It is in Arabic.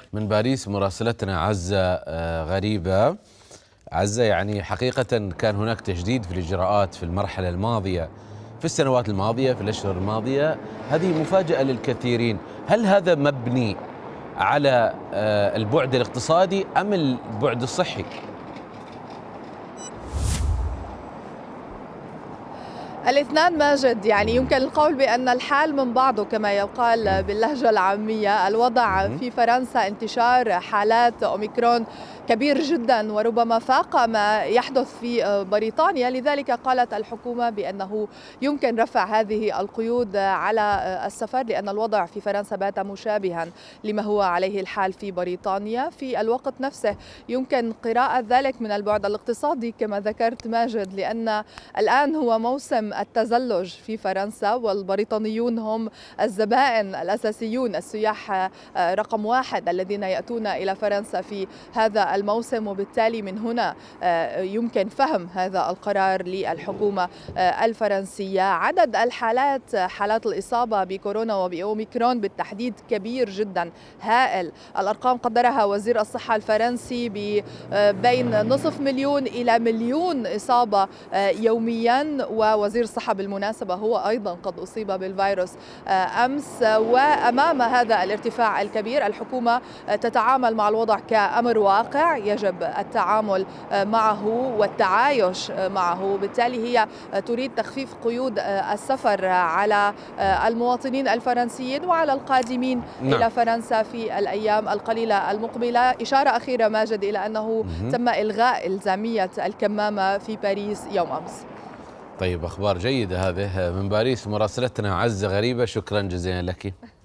من باريس مراسلتنا عزة غريبة. عزة، يعني حقيقة كان هناك تجديد في الإجراءات في المرحلة الماضية، في السنوات الماضية، في الأشهر الماضية. هذه مفاجأة للكثيرين. هل هذا مبني على البعد الاقتصادي أم البعد الصحي؟ الاثنان ماجد، يعني يمكن القول بأن الحال من بعضه كما يقال باللهجة العامية. الوضع في فرنسا انتشار حالات أوميكرون كبير جدا وربما فاق ما يحدث في بريطانيا، لذلك قالت الحكومة بأنه يمكن رفع هذه القيود على السفر، لأن الوضع في فرنسا بات مشابها لما هو عليه الحال في بريطانيا. في الوقت نفسه يمكن قراءة ذلك من البعد الاقتصادي كما ذكرت ماجد، لأن الآن هو موسم التزلج في فرنسا، والبريطانيون هم الزبائن الأساسيون، السياح رقم واحد الذين يأتون إلى فرنسا في هذا الموسم، وبالتالي من هنا يمكن فهم هذا القرار للحكومة الفرنسية. عدد الحالات، حالات الإصابة بكورونا وبأوميكرون بالتحديد كبير جدا، هائل. الأرقام قدرها وزير الصحة الفرنسي بين نصف مليون إلى مليون إصابة يوميا، ووزير الصحة بالمناسبة هو أيضا قد أصيب بالفيروس أمس. وأمام هذا الارتفاع الكبير الحكومة تتعامل مع الوضع كأمر واقع يجب التعامل معه والتعايش معه، بالتالي هي تريد تخفيف قيود السفر على المواطنين الفرنسيين وعلى القادمين إلى فرنسا في الأيام القليلة المقبلة. إشارة أخيرة ماجد إلى أنه تم إلغاء إلزامية الكمامة في باريس يوم أمس. طيب، أخبار جيدة هذه من باريس مراسلتنا عزة غريبة، شكرا جزيلا لك.